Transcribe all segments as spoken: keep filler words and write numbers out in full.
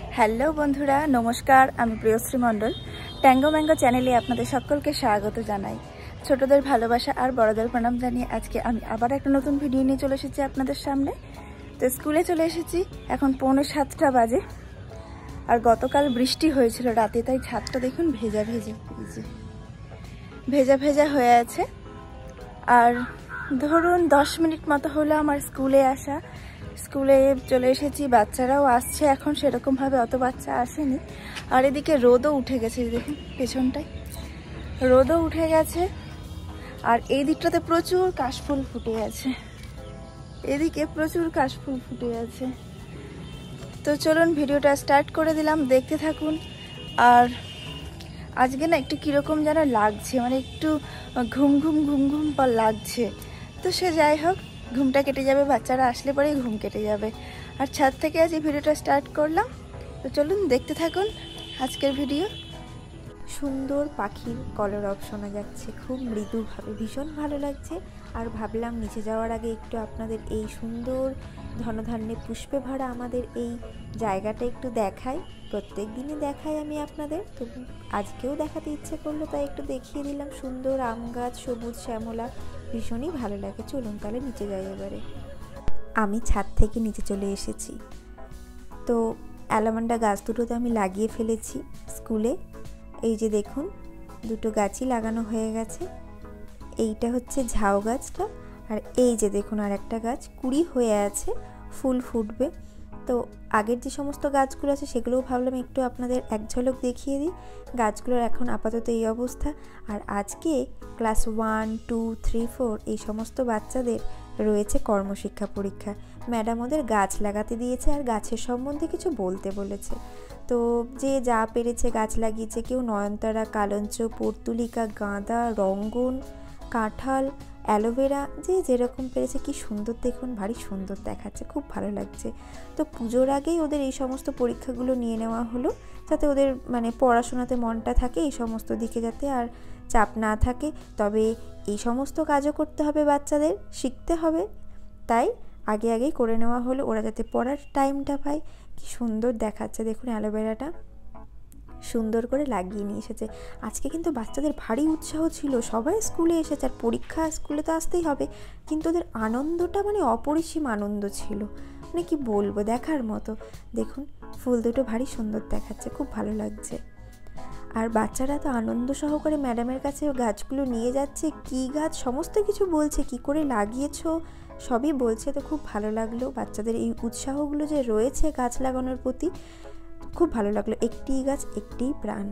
Hello বন্ধুরা, নমস্কার। আমি প্রিয়শ্রী মণ্ডল। ট্যাঙ্গো ম্যাঙ্গো চ্যানেলে আপনাদের সকলকে স্বাগত জানাই। ছোটদের ভালোবাসা আর বড়দের প্রণাম জানিয়ে আজকে আমি আবার একটা নতুন ভিডিও নিয়ে চলে এসেছি আপনাদের সামনে। তো স্কুলে চলে এসেছি, এখন পৌনে সাতটা বাজে। আর গতকাল বৃষ্টি হয়েছিল রাতে, তাই ছাদটা দেখুন ভেজা ভেজা ভেজে ভেজা ভেজা হয়ে আছে। আর ধরুন দশ মিনিট মতো হলো আমার স্কুলে আসা। স্কুলে চলে এসেছি, বাচ্চারাও আসছে এখন, সেরকমভাবে অত বাচ্চা আসেনি। আর এদিকে রোদও উঠে গেছে, দেখুন পেছনটায় রোদও উঠে গেছে। আর এই দিকটাতে প্রচুর কাশফুল ফুটে আছে, এদিকে প্রচুর কাশফুল ফুটে আছে। তো চলুন ভিডিওটা স্টার্ট করে দিলাম, দেখতে থাকুন। আর আজকে না একটু কীরকম যেন লাগছে, মানে একটু ঘুম ঘুম ঘুম ঘুম পর লাগছে। তো সে যাই হোক, ঘুমটা কেটে যাবে, বাচ্চারা আসলে পরেই ঘুম কেটে যাবে। আর ছাদ থেকে আজ এই ভিডিওটা স্টার্ট করলাম। তো চলুন দেখতে থাকুন আজকের ভিডিও। সুন্দর পাখির কলরব শোনা যাচ্ছে, খুব মৃদুভাবে, ভীষণ ভালো লাগছে। আর ভাবলাম নিচে যাওয়ার আগে একটু আপনাদের এই সুন্দর ধনধান্যে পুষ্পে ভরা আমাদের এই জায়গাটা একটু দেখাই। প্রত্যেক দিনই দেখাই আমি আপনাদের, তো আজকেও দেখাতে ইচ্ছে করলো, তাই একটু দেখিয়ে দিলাম। সুন্দর আম গাছ, সবুজ শ্যামলা, ভীষণই ভালো লাগে। চলুন তাহলে নিচে যাই এবারে। আমি ছাদ থেকে নিচে চলে এসেছি। তো অ্যালামান্ডা গাছ দুটো তো আমি লাগিয়ে ফেলেছি স্কুলে। এই যে দেখুন, দুটো গাছই লাগানো হয়ে গেছে। এইটা হচ্ছে ঝাউ গাছটা, আর এই যে দেখুন আর একটা গাছ কুড়ি হয়ে আছে, ফুল ফুটবে। তো আগের যে সমস্ত গাছগুলো আছে সেগুলোও ভাবলাম একটু আপনাদের এক ঝলক দেখিয়ে দিই। গাছগুলোর এখন আপাতত এই অবস্থা। আর আজকে class one two three four এই সমস্ত বাচ্চাদের রয়েছে কর্মশিক্ষা পরীক্ষা। ম্যাডাম ওদের গাছ লাগাতে দিয়েছে আর গাছের সম্বন্ধে কিছু বলতে বলেছে। তো যে যা পেরেছে গাছ লাগিয়েছে, কেউ নয়নতারা, কালঞ্চ, পর্তুলিকা, গাঁদা, রঙ্গন, কাঁঠাল, অ্যালোভেরা, যে যেরকম পেরেছে। কি সুন্দর দেখুন, ভারী সুন্দর দেখাচ্ছে, খুব ভালো লাগছে। তো পুজোর আগেই ওদের এই সমস্ত পরীক্ষাগুলো নিয়ে নেওয়া হলো, যাতে ওদের মানে পড়াশোনাতে মনটা থাকে, এই সমস্ত দিকে যাতে আর চাপ না থাকে। তবে এই সমস্ত কাজও করতে হবে, বাচ্চাদের শিখতে হবে, তাই আগে আগেই করে নেওয়া হলো, ওরা যাতে পড়ার টাইমটা পায়। কি সুন্দর দেখাচ্ছে দেখুন, অ্যালোভেরাটা সুন্দর করে লাগিয়ে নিয়ে এসেছে। আজকে কিন্তু বাচ্চাদের ভারী উৎসাহ ছিল, সবাই স্কুলে এসেছে। আর পরীক্ষা, স্কুলে তো আসতেই হবে, কিন্তু ওদের আনন্দটা মানে অপরিসীম আনন্দ ছিল, মানে কি বলবো, দেখার মতো। দেখুন ফুল দুটো ভারী সুন্দর দেখাচ্ছে, খুব ভালো লাগছে। আর বাচ্চারা তো আনন্দ সহকারে ম্যাডামের কাছে গাছগুলো নিয়ে যাচ্ছে, কি গাছ সমস্ত কিছু বলছে, কি করে লাগিয়েছো সবই বলছে। তো খুব ভালো লাগলো বাচ্চাদের এই উৎসাহগুলো যে রয়েছে গাছ লাগানোর প্রতি, খুব ভালো লাগলো। একটি গাছ একটি প্রাণ।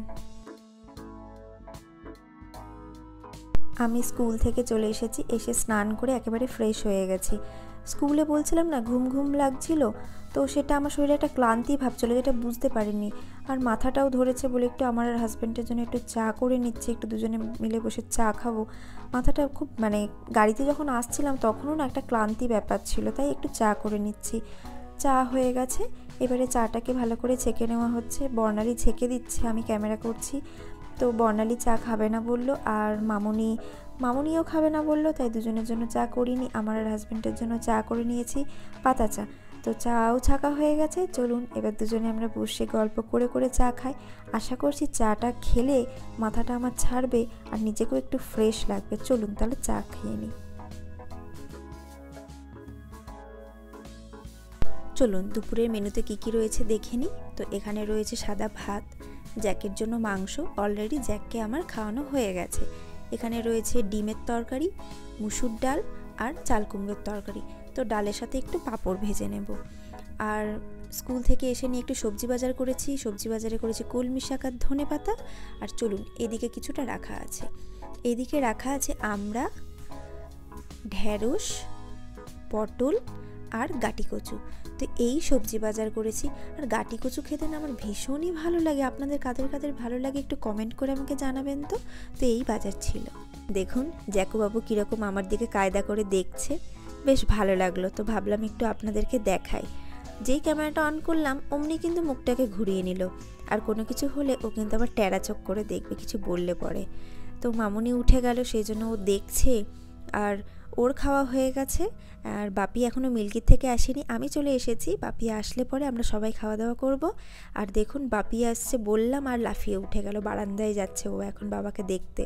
আমি স্কুল থেকে চলে এসেছি, এসে স্নান করে একেবারে ফ্রেশ হয়ে গেছি। স্কুলে বলছিলাম না ঘুম ঘুম লাগছিল, তো সেটা আমার শরীরে একটা ক্লান্তি ভাব চলে, যেটা বুঝতে পারিনি। আর মাথাটাও ধরেছে বলে একটু আমার আর হাজব্যান্ডের জন্য একটু চা করে নিচ্ছি, একটু দুজনে মিলে বসে চা খাবো। মাথাটা খুব মানে গাড়িতে যখন আসছিলাম তখনও না একটা ক্লান্তি ব্যাপার ছিল, তাই একটু চা করে নিচ্ছি। চা হয়ে গেছে, এবারে চাটাকে ভালো করে ছেঁকে নেওয়া হচ্ছে। বর্ণালী ছেঁকে দিচ্ছে, আমি ক্যামেরা করছি। তো বর্ণালী চা খাবে না বললো, আর মামুনি মামুনিও খাবে না বললো, তাই দুজনের জন্য চা করিনি, আমার আর হাজব্যান্ডের জন্য চা করে নিয়েছি পাতা চা। তো চাও ছাকা হয়ে গেছে। চলুন এবার দুজনে আমরা বসে গল্প করে করে চা খাই। আশা করছি চাটা খেলে মাথাটা আমার ছাড়বে আর নিজেকেও একটু ফ্রেশ লাগবে। চলুন তাহলে চা খেয়ে নিই। চলুন দুপুরের মেনুতে কি কি রয়েছে দেখে নিই। তো এখানে রয়েছে সাদা ভাত, জ্যাকের জন্য মাংস, অলরেডি জ্যাককে আমার খাওয়ানো হয়ে গেছে। এখানে রয়েছে ডিমের তরকারি, মুসুর ডাল আর চাল কুমড়োর তরকারি। তো ডালের সাথে একটু পাঁপড় ভেজে নেব। আর স্কুল থেকে এসে নিয়ে একটু সবজি বাজার করেছি। সবজি বাজারে করেছি কলমি শাক আর ধনে পাতা। আর চলুন এদিকে কিছুটা রাখা আছে, এদিকে রাখা আছে আমড়া, ঢেঁড়স, পটল আর গাটি কচু। তো এই সবজি বাজার করেছি। আর গাটি কচু খেতে না আমার ভীষণই ভালো লাগে। আপনাদের কাদের কাদের ভালো লাগে একটু কমেন্ট করে আমাকে জানাবেন। তো তো এই বাজার ছিল। দেখুন জ্যাকুবাবু কীরকম আমার দিকে কায়দা করে দেখছে, বেশ ভালো লাগলো। তো ভাবলাম একটু আপনাদেরকে দেখাই। যেই ক্যামেরাটা অন করলাম অমনি কিন্তু মুখটাকে ঘুরিয়ে নিল। আর কোনো কিছু হলে ও কিন্তু আবার টেরা চোখ করে দেখবে কিছু বললে পরে। তো মামুনি উঠে গেল, সেই জন্য ও দেখছে। আর ওর খাওয়া হয়ে গেছে, আর বাপি এখনও মিল্কির থেকে আসেনি, আমি চলে এসেছি। বাপি আসলে পরে আমরা সবাই খাওয়া দাওয়া করব। আর দেখুন বাপি আসছে বললাম আর লাফিয়ে উঠে গেল, বারান্দায় যাচ্ছে ও এখন বাবাকে দেখতে।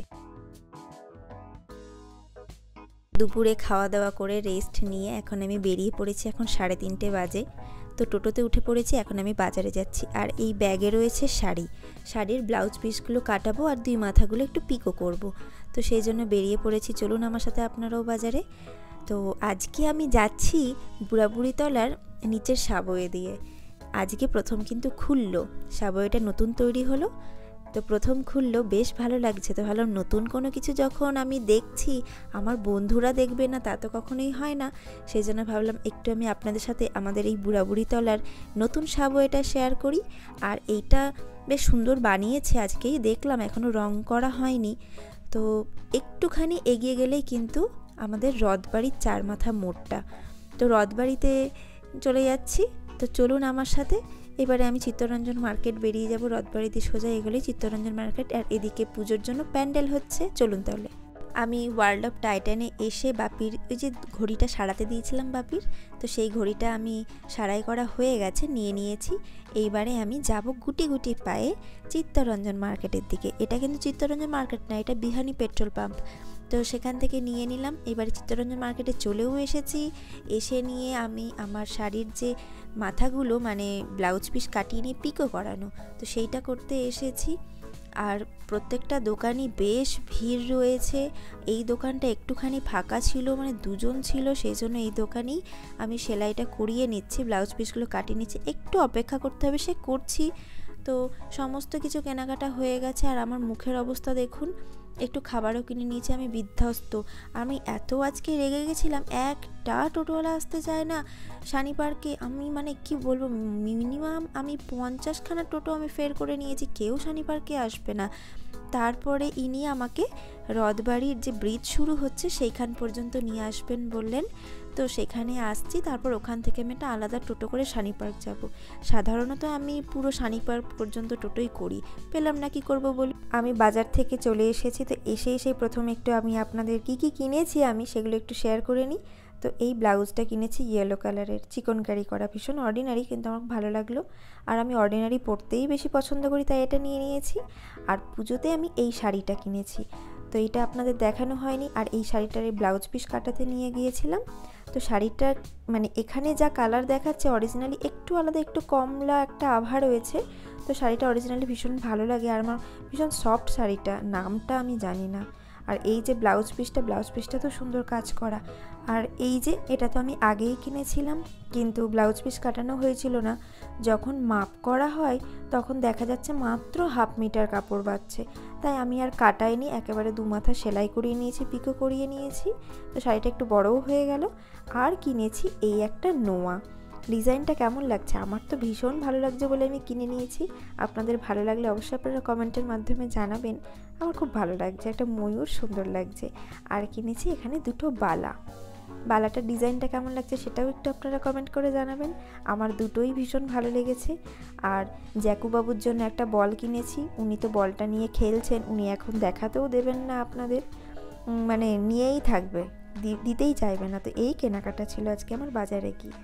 দুপুরে খাওয়া দাওয়া করে রেস্ট নিয়ে এখন আমি বেরিয়ে পড়েছি, এখন সাড়ে তিনটে বাজে। তো টোটোতে উঠে পড়েছি, এখন আমি বাজারে যাচ্ছি। আর এই ব্যাগে রয়েছে শাড়ি, শাড়ির ব্লাউজ পিসগুলো কাটাবো আর দুই মাথাগুলো একটু পিকো করব। তো সেই জন্য বেরিয়ে পড়েছি, চলুন আমার সাথে আপনারাও বাজারে। তো আজকে আমি যাচ্ছি বুড়াবুড়ি তলার নিচের সাবওয়ে দিয়ে। আজকে প্রথম কিন্তু খুললো, সাবওয়েটা নতুন তৈরি হলো, তো প্রথম খুললো, বেশ ভালো লাগছে। তো ভালো নতুন কোনো কিছু যখন আমি দেখছি আমার বন্ধুরা দেখবে না তা তো কখনোই হয় না, সেই জন্য ভাবলাম একটু আমি আপনাদের সাথে আমাদের এই বুড়াবুড়ি তলার নতুন সাবওয়েটা শেয়ার করি। আর এইটা বেশ সুন্দর বানিয়েছে, আজকেই দেখলাম, এখনও রং করা হয়নি। তো একটুখানি এগিয়ে গেলেই কিন্তু আমাদের রথবাড়ির চার মাথা মোড়টা। তো রথবাড়িতে চলে যাচ্ছি, তো চলুন আমার সাথে। এবারে আমি চিত্তরঞ্জন মার্কেট বেরিয়ে যাব, রথবাড়িতে সোজা এগুলোই চিত্তরঞ্জন মার্কেট। আর এদিকে পুজোর জন্য প্যান্ডেল হচ্ছে, চলুন তাহলে। আমি ওয়ার্ল্ড অফ টাইটানে এসে বাপির ওই যে ঘড়িটা সারাতে দিয়েছিলাম বাপির, তো সেই ঘড়িটা আমি সারাই করা হয়ে গেছে, নিয়ে নিয়েছি। এইবারে আমি যাব গুটি গুটি পায়ে চিত্তরঞ্জন মার্কেটের দিকে। এটা কিন্তু চিত্তরঞ্জন মার্কেট না, এটা বিহানি পেট্রোল পাম্প। তো সেখান থেকে নিয়ে নিলাম। এবারে চিত্তরঞ্জন মার্কেটে চলেও এসেছি, এসে নিয়ে আমি আমার শাড়ির যে মাথাগুলো মানে ব্লাউজ পিস কাটিয়ে নিয়ে পিকো করানো, তো সেইটা করতে এসেছি। আর প্রত্যেকটা দোকানই বেশ ভিড় রয়েছে। এই দোকানটা একটুখানি ফাঁকা ছিল, মানে দুজন ছিল, সেই জন্য এই দোকানেই আমি সেলাইটা করিয়ে নিচ্ছি, ব্লাউজ পিসগুলো কাটিয়ে নিচ্ছি। একটু অপেক্ষা করতে হবে, সে করছি। তো সমস্ত কিছু কেনাকাটা হয়ে গেছে। আর আমার মুখের অবস্থা দেখুন, একটু খাবারও কিনে নিয়েছি, আমি বিধ্বস্ত। আমি এত আজকে রেগে গেছিলাম, একটা টোটোওয়ালা আসতে চায় না শানি পার্কে। আমি মানে কি বলবো, মিনিমাম আমি পঞ্চাশখানা টোটো আমি ফের করে নিয়েছি, কেউ শানি পার্কে আসবে না। তারপরে ইনি আমাকে রথবাড়ির যে ব্রিজ শুরু হচ্ছে সেইখান পর্যন্ত নিয়ে আসবেন বললেন। তো সেখানে আসছি, তারপর ওখান থেকে আমি একটা আলাদা টোটো করে শানি পার্ক যাব। সাধারণত আমি পুরো শানি পার্ক পর্যন্ত টোটোই করি, পেলাম না, কি করব বলি। আমি বাজার থেকে চলে এসেছি, তো এসে এসে প্রথমে একটু আমি আপনাদের কি কি কিনেছি আমি সেগুলো একটু শেয়ার করে নিই। তো এই ব্লাউজটা কিনেছি ইয়েলো কালারের, চিকনকারি করা, ভীষণ অর্ডিনারি, কিন্তু আমার ভালো লাগলো। আর আমি অর্ডিনারি পরতেই বেশি পছন্দ করি, তাই এটা নিয়ে নিয়েছি। আর পুজোতে আমি এই শাড়িটা কিনেছি, তো এটা আপনাদের দেখানো হয়নি। আর এই শাড়িটার এই ব্লাউজ পিস কাটাতে নিয়ে গিয়েছিলাম। তো শাড়িটা মানে এখানে যা কালার দেখাচ্ছে অরিজিনালি একটু আলাদা, একটু কমলা একটা আভা রয়েছে। তো শাড়িটা অরিজিনালি ভীষণ ভালো লাগে, আর আমার ভীষণ সফট শাড়িটা, নামটা আমি জানি না। আর এই যে ব্লাউজ পিসটা, ব্লাউজ পিসটা তো সুন্দর কাজ করা। আর এই যে এটা তো আমি আগেই কিনেছিলাম, কিন্তু ব্লাউজ পিস কাটানো হয়েছিল না। যখন মাপ করা হয় তখন দেখা যাচ্ছে মাত্র হাফ মিটার কাপড় বাঁচছে, তাই আমি আর কাটাইনি, একেবারে দু মাথা সেলাই করিয়ে নিয়েছি, পিকো করিয়ে নিয়েছি। তো শাড়িটা একটু বড়ও হয়ে গেল। আর কিনেছি এই একটা নোয়া, ডিজাইনটা কেমন লাগছে, আমার তো ভীষণ ভালো লাগছে বলে আমি কিনে নিয়েছি। আপনাদের ভালো লাগলে অবশ্যই আপনারা কমেন্টের মাধ্যমে জানাবেন। আমার খুব ভালো লাগছে, একটা ময়ূর সুন্দর লাগছে। আর কিনেছি এখানে দুটো বালা, বালাটার ডিজাইনটা কেমন লাগছে সেটাও একটু আপনারা কমেন্ট করে জানাবেন। আমার দুটোই ভীষণ ভালো লেগেছে। আর জ্যাকুবাবুর জন্য একটা বল কিনেছি, উনি তো বলটা নিয়ে খেলছেন, উনি এখন দেখাতেও দেবেন না আপনাদের, মানে নিয়েই থাকবে, দিতেই চাইবে না। তো এই কেনাকাটা ছিল আজকে আমার বাজারে গিয়ে।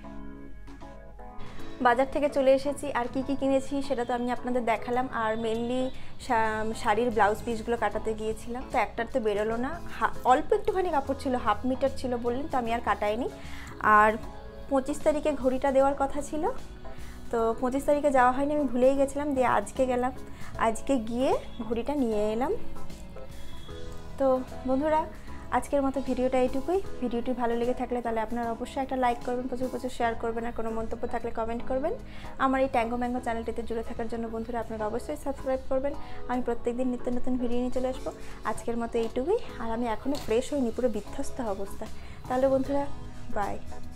বাজার থেকে চলে এসেছি, আর কি কি কিনেছি সেটা তো আমি আপনাদের দেখালাম। আর মেনলি শাড়ির ব্লাউজ পিসগুলো কাটাতে গিয়েছিলাম, তো একটার তো বেরোলো না, অল্প একটুখানি কাপড় ছিল, হাফ মিটার ছিল বললেন, তো আমি আর কাটাইনি। আর পঁচিশ তারিখে ঘড়িটা দেওয়ার কথা ছিল, তো পঁচিশ তারিখে যাওয়া হয়নি, আমি ভুলেই গেছিলাম। দিয়ে আজকে গেলাম, আজকে গিয়ে ঘড়িটা নিয়ে এলাম। তো বন্ধুরা, আজকের মতো ভিডিওটা এইটুকুই। ভিডিওটি ভালো লেগে থাকলে তাহলে আপনারা অবশ্যই একটা লাইক করবেন, প্রচুর প্রচুর শেয়ার করবেন, আর কোনো মন্তব্য থাকলে কমেন্ট করবেন। আমার এই ট্যাঙ্গো ম্যাঙ্গো চ্যানেলটিতে জুড়ে থাকার জন্য বন্ধুরা আপনারা অবশ্যই সাবস্ক্রাইব করবেন। আমি প্রত্যেকদিন নিত্য নতুন ভিডিও নিয়ে চলে আসবো। আজকের মতো এইটুকুই। আর আমি এখনও ফ্রেশ হইনি, পুরো বিধ্বস্ত অবস্থা। তাহলে বন্ধুরা, বাই।